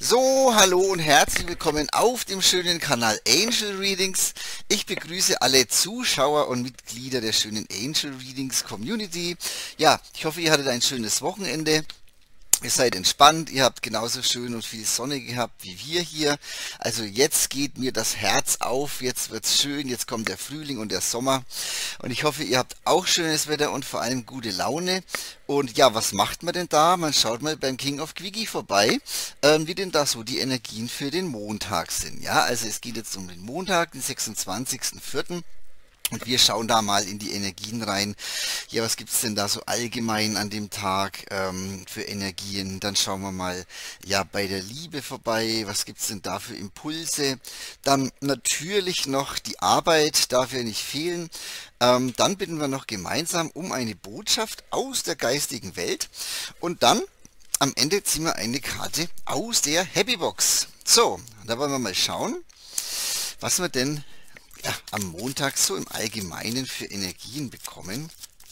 So, hallo und herzlich willkommen auf dem schönen Kanal Angel Readings. Ich begrüße alle Zuschauer und Mitglieder der schönen Angel Readings Community. Ja, ich hoffe, ihr hattet ein schönes Wochenende. Ihr seid entspannt, ihr habt genauso schön und viel Sonne gehabt wie wir hier. Also jetzt geht mir das Herz auf, jetzt wird's schön, jetzt kommt der Frühling und der Sommer. Und ich hoffe, ihr habt auch schönes Wetter und vor allem gute Laune. Und ja, was macht man denn da? Man schaut mal beim King of Quickie vorbei, wie denn da so die Energien für den Montag sind. Ja, also es geht jetzt um den Montag, den 26.04. Und wir schauen da mal in die Energien rein. Ja, was gibt's denn da so allgemein an dem Tag für Energien? Dann schauen wir mal ja bei der Liebe vorbei. Was gibt's denn da für Impulse? Dann natürlich noch die Arbeit, darf ja nicht fehlen. Dann bitten wir noch gemeinsam um eine Botschaft aus der geistigen Welt. Und dann am Ende ziehen wir eine Karte aus der Happy Box. So, da wollen wir mal schauen, was wir denn ja, am Montag so im Allgemeinen für Energien bekommen.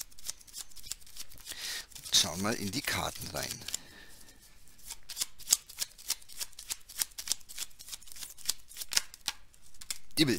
Schauen mal in die Karten rein. Dibbel.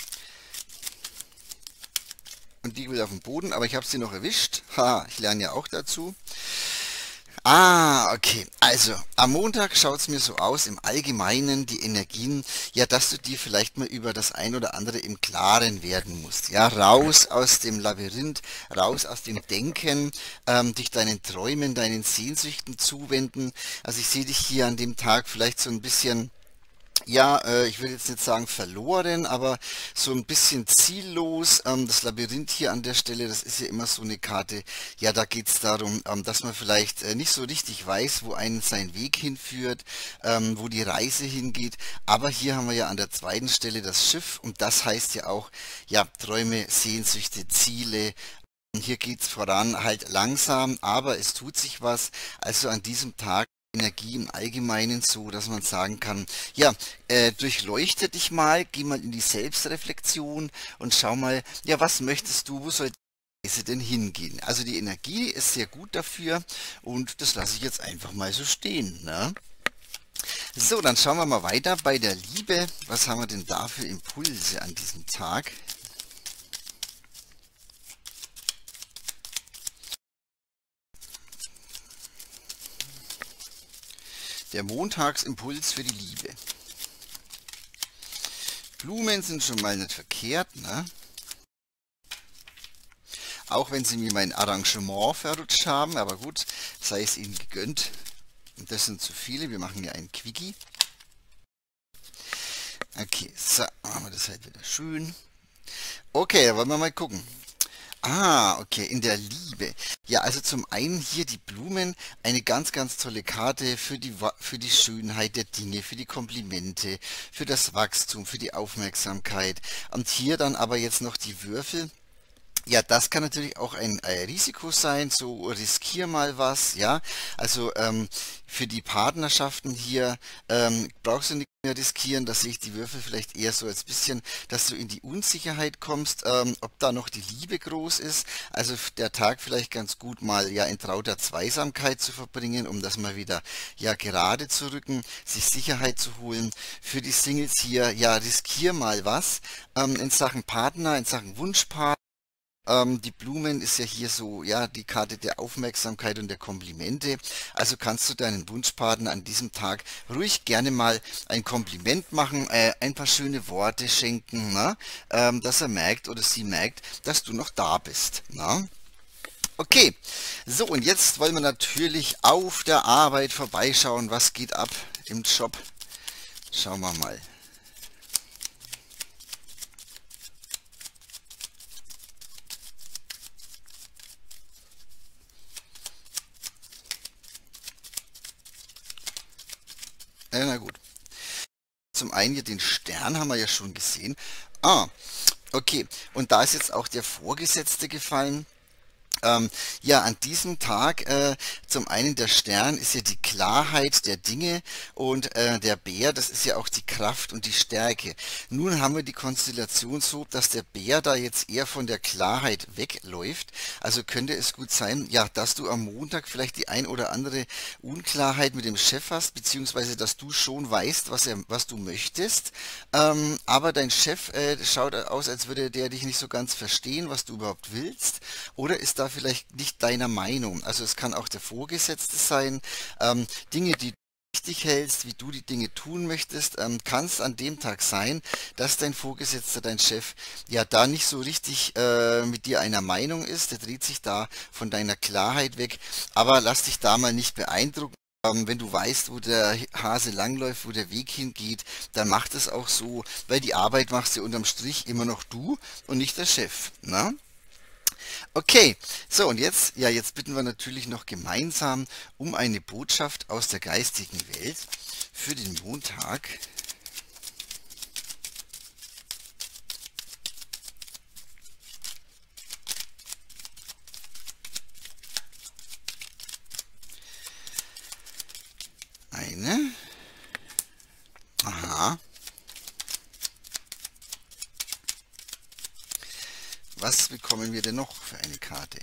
Und die will auf dem Boden, aber ich habe sie noch erwischt. Ha, ich lerne ja auch dazu. Ah, okay. Also, am Montag schaut es mir so aus, im Allgemeinen die Energien, ja, dass du dir vielleicht mal über das ein oder andere im Klaren werden musst. Ja, raus aus dem Labyrinth, raus aus dem Denken, dich deinen Träumen, deinen Sehnsüchten zuwenden. Also ich sehe dich hier an dem Tag vielleicht so ein bisschen, ja, ich will jetzt nicht sagen verloren, aber so ein bisschen ziellos. Das Labyrinth hier an der Stelle, das ist ja immer so eine Karte. Ja, da geht es darum, dass man vielleicht nicht so richtig weiß, wo einen sein Weg hinführt, wo die Reise hingeht. Aber hier haben wir ja an der zweiten Stelle das Schiff und das heißt ja auch, ja, Träume, Sehnsüchte, Ziele. Hier geht es voran, halt langsam, aber es tut sich was. Also an diesem Tag Energie im Allgemeinen so, dass man sagen kann, ja, durchleuchte dich mal, geh mal in die Selbstreflexion und schau mal, ja, was möchtest du, wo soll die Reise denn hingehen? Also die Energie ist sehr gut dafür und das lasse ich jetzt einfach mal so stehen, ne? So, dann schauen wir mal weiter bei der Liebe. Was haben wir denn da für Impulse an diesem Tag? Der Montagsimpuls für die Liebe. Blumen sind schon mal nicht verkehrt, ne? Auch wenn sie mir mein Arrangement verrutscht haben, aber gut, sei es ihnen gegönnt. Und das sind zu viele, wir machen ja einen Quickie. Okay, so, machen wir das halt wieder schön. Okay, da wollen wir mal gucken. Ah, okay, in der Liebe. Ja, also zum einen hier die Blumen, eine ganz, ganz tolle Karte für die Schönheit der Dinge, für die Komplimente, für das Wachstum, für die Aufmerksamkeit. Und hier dann aber jetzt noch die Würfel. Ja, das kann natürlich auch ein Risiko sein, so riskier mal was, ja. Also für die Partnerschaften hier brauchst du nicht mehr riskieren, da sehe ich die Würfel vielleicht eher so als bisschen, dass du in die Unsicherheit kommst, ob da noch die Liebe groß ist. Also der Tag vielleicht ganz gut mal ja in trauter Zweisamkeit zu verbringen, um das mal wieder ja gerade zu rücken, sich Sicherheit zu holen. Für die Singles hier, ja, riskier mal was in Sachen Partner, in Sachen Wunschpartner. Die Blumen ist ja hier so, ja, die Karte der Aufmerksamkeit und der Komplimente. Also kannst du deinen Wunschpartner an diesem Tag ruhig gerne mal ein Kompliment machen, ein paar schöne Worte schenken, ne? Dass er merkt oder sie merkt, dass du noch da bist. Ne? Okay, so und jetzt wollen wir natürlich auf der Arbeit vorbeischauen. Was geht ab im Job? Schauen wir mal. Na gut. Zum einen hier den Stern haben wir ja schon gesehen. Ah, okay. Und da ist jetzt auch der Vorgesetzte gefallen. Ja, an diesem Tag, zum einen der Stern ist ja die Klarheit der Dinge und der Bär, das ist ja auch die Kraft und die Stärke. Nun haben wir die Konstellation so, dass der Bär da jetzt eher von der Klarheit wegläuft. Also könnte es gut sein, ja, dass du am Montag vielleicht die ein oder andere Unklarheit mit dem Chef hast, beziehungsweise dass du schon weißt, was du möchtest. Aber dein Chef schaut aus, als würde der dich nicht so ganz verstehen, was du überhaupt willst. Oder ist da vielleicht nicht deiner Meinung? Also es kann auch der Vorgesetzte sein. Dinge, die du wichtig hältst, wie du die Dinge tun möchtest, kann es an dem Tag sein, dass dein Vorgesetzter, dein Chef, ja da nicht so richtig mit dir einer Meinung ist. Der dreht sich da von deiner Klarheit weg. Aber lass dich da mal nicht beeindrucken. Wenn du weißt, wo der Hase langläuft, wo der Weg hingeht, dann mach das auch so, weil die Arbeit machst du unterm Strich immer noch du und nicht der Chef. Na? Okay, so und jetzt, ja, jetzt bitten wir natürlich noch gemeinsam um eine Botschaft aus der geistigen Welt für den Montag. Eine. Aha. Was bekommen wir denn noch für eine Karte?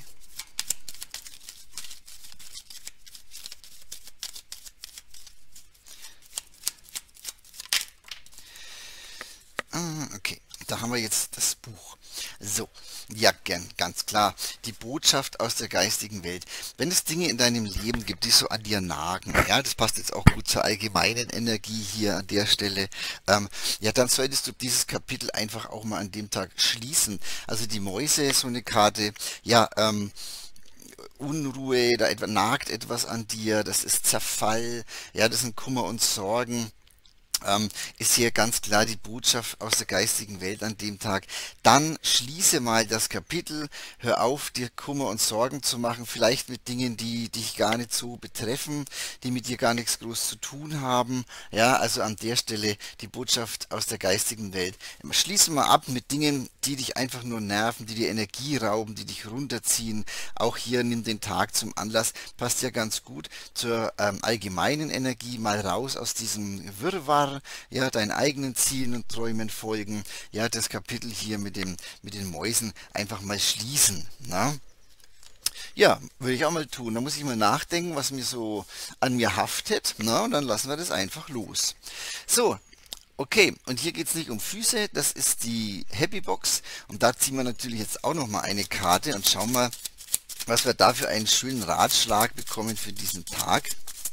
Ah, okay. Da haben wir jetzt das Buch. So, ja, ganz klar. Die Botschaft aus der geistigen Welt. Wenn es Dinge in deinem Leben gibt, die so an dir nagen, ja, das passt jetzt auch gut zur allgemeinen Energie hier an der Stelle, ja, dann solltest du dieses Kapitel einfach auch mal an dem Tag schließen. Also die Mäuse, so eine Karte, ja, Unruhe, nagt etwas an dir, das ist Zerfall, ja, das sind Kummer und Sorgen. Ist hier ganz klar die Botschaft aus der geistigen Welt an dem Tag. Dann schließe mal das Kapitel, hör auf, dir Kummer und Sorgen zu machen, vielleicht mit Dingen, die dich gar nicht so betreffen, die mit dir gar nichts groß zu tun haben. Ja, also an der Stelle die Botschaft aus der geistigen Welt. Schließe mal ab mit Dingen, die dich einfach nur nerven, die dir Energie rauben, die dich runterziehen. Auch hier nimm den Tag zum Anlass, passt ja ganz gut zur allgemeinen Energie, mal raus aus diesem Wirrwarr, ja, deinen eigenen Zielen und Träumen folgen, ja, das Kapitel hier mit den Mäusen einfach mal schließen, na? Ja, würde ich auch mal tun. Da muss ich mal nachdenken, was mir so an mir haftet, na, und dann lassen wir das einfach los. So, okay, und hier geht es nicht um Füße, das ist die Happy Box und da ziehen wir natürlich jetzt auch noch mal eine Karte und schauen mal, was wir da für einen schönen Ratschlag bekommen für diesen Tag.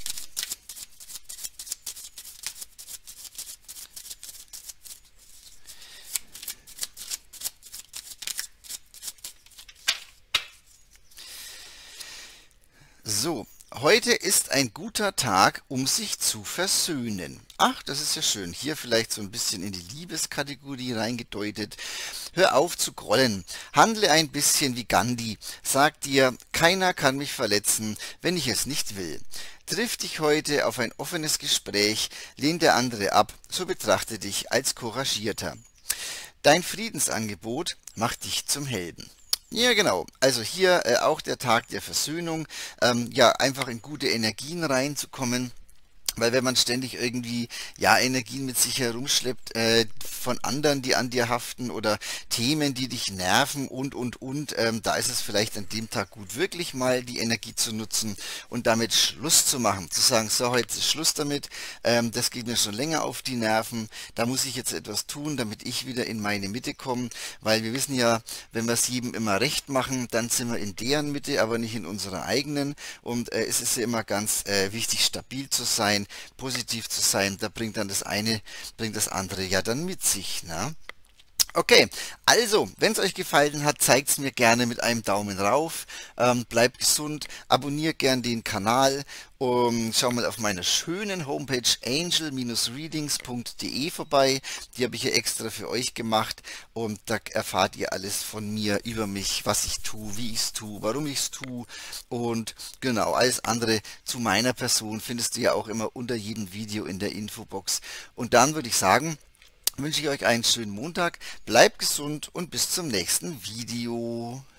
So, heute ist ein guter Tag, um sich zu versöhnen. Ach, das ist ja schön. Hier vielleicht so ein bisschen in die Liebeskategorie reingedeutet. Hör auf zu grollen. Handle ein bisschen wie Gandhi. Sag dir, keiner kann mich verletzen, wenn ich es nicht will. Triff dich heute auf ein offenes Gespräch, lehn der andere ab, so betrachte dich als Couragierter. Dein Friedensangebot macht dich zum Helden. Ja, genau. Also hier auch der Tag der Versöhnung. Ja, einfach in gute Energien reinzukommen. Weil wenn man ständig irgendwie, ja, Energien mit sich herumschleppt, von anderen, die an dir haften oder Themen, die dich nerven und, da ist es vielleicht an dem Tag gut, wirklich mal die Energie zu nutzen und damit Schluss zu machen. Zu sagen, so, heute ist Schluss damit, das geht mir schon länger auf die Nerven, da muss ich jetzt etwas tun, damit ich wieder in meine Mitte komme, weil wir wissen ja, wenn wir es jedem immer recht machen, dann sind wir in deren Mitte, aber nicht in unserer eigenen und es ist ja immer ganz wichtig, stabil zu sein, positiv zu sein, da bringt dann das eine, bringt das andere ja dann mit sich, ne? Okay, also, wenn es euch gefallen hat, zeigt es mir gerne mit einem Daumen rauf, bleibt gesund, abonniert gern den Kanal, schau mal auf meiner schönen Homepage angel-readings.de vorbei, die habe ich hier extra für euch gemacht und da erfahrt ihr alles von mir, über mich, was ich tue, wie ich es tue, warum ich es tue und genau, alles andere zu meiner Person findest du ja auch immer unter jedem Video in der Infobox und dann würde ich sagen, wünsche ich euch einen schönen Montag, bleibt gesund und bis zum nächsten Video.